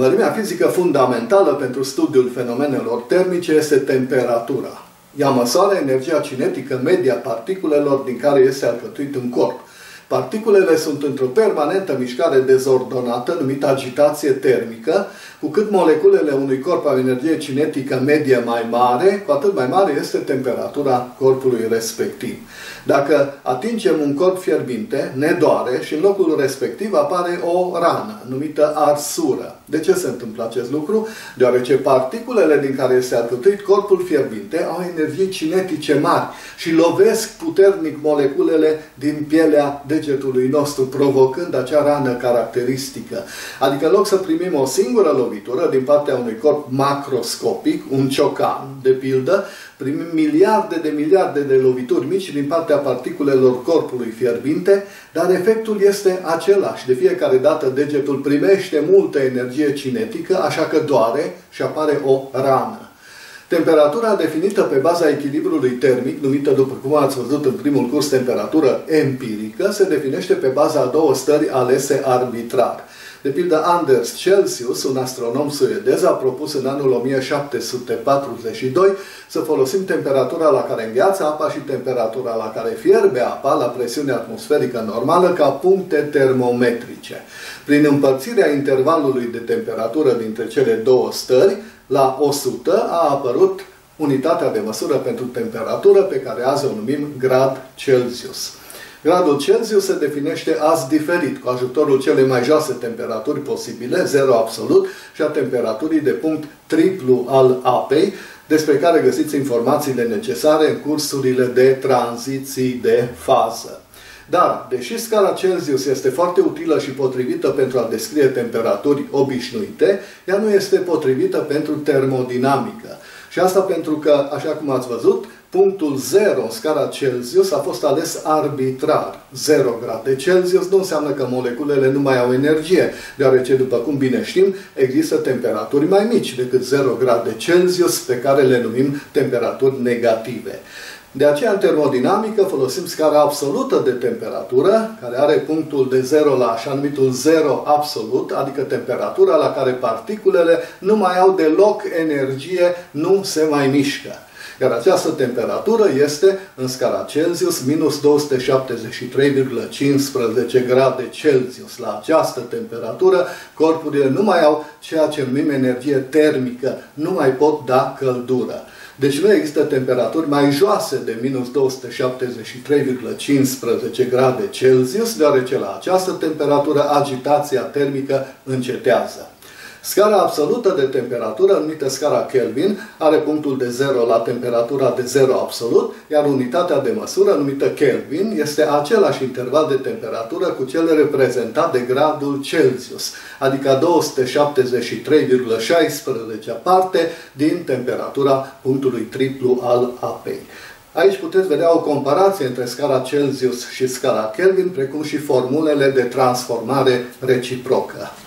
Mărimea fizică fundamentală pentru studiul fenomenelor termice este temperatura. Ea măsoară energia cinetică medie a particulelor din care este alcătuit un corp. Particulele sunt într-o permanentă mișcare dezordonată, numită agitație termică. Cu cât moleculele unui corp au energie cinetică medie mai mare, cu atât mai mare este temperatura corpului respectiv. Dacă atingem un corp fierbinte, ne doare și în locul respectiv apare o rană, numită arsură. De ce se întâmplă acest lucru? Deoarece particulele din care este alcătuit corpul fierbinte au energii cinetice mari și lovesc puternic moleculele din pielea degetului nostru, provocând acea rană caracteristică. Adică în loc să primim o singură lovitură din partea unui corp macroscopic, un ciocan, de pildă, primim miliarde de lovituri mici din partea particulelor corpului fierbinte, dar efectul este același. De fiecare dată degetul primește multă energie cinetică, așa că doare și apare o rană. Temperatura definită pe baza echilibrului termic, numită, după cum ați văzut în primul curs, temperatură empirică, se definește pe baza a două stări alese arbitrar. De pildă, Anders Celsius, un astronom suedez, a propus în anul 1742 să folosim temperatura la care îngheață apa și temperatura la care fierbe apa la presiune atmosferică normală ca puncte termometrice. Prin împărțirea intervalului de temperatură dintre cele două stări, la 100 a apărut unitatea de măsură pentru temperatură, pe care azi o numim grad Celsius. Gradul Celsius se definește azi diferit, cu ajutorul celei mai joase temperaturi posibile, 0 absolut, și a temperaturii de punct triplu al apei, despre care găsiți informațiile necesare în cursurile de tranziții de fază. Dar, deși scara Celsius este foarte utilă și potrivită pentru a descrie temperaturi obișnuite, ea nu este potrivită pentru termodinamică. Și asta pentru că, așa cum ați văzut, punctul 0 în scara Celsius a fost ales arbitrar. 0 grade Celsius nu înseamnă că moleculele nu mai au energie, deoarece, după cum bine știm, există temperaturi mai mici decât 0 grade Celsius, pe care le numim temperaturi negative. De aceea, în termodinamică, folosim scara absolută de temperatură, care are punctul de 0 la așa numitul 0 absolut, adică temperatura la care particulele nu mai au deloc energie, nu se mai mișcă. Iar această temperatură este, în scara Celsius, minus 273,15 grade Celsius. La această temperatură, corpurile nu mai au ceea ce numim energie termică, nu mai pot da căldură. Deci nu există temperaturi mai joase de minus 273,15 grade Celsius, deoarece la această temperatură agitația termică încetează. Scara absolută de temperatură, numită scara Kelvin, are punctul de 0 la temperatura de 0 absolut, iar unitatea de măsură, numită Kelvin, este același interval de temperatură cu cel reprezentat de gradul Celsius, adică 273,16 parte din temperatura punctului triplu al apei. Aici puteți vedea o comparație între scara Celsius și scara Kelvin, precum și formulele de transformare reciprocă.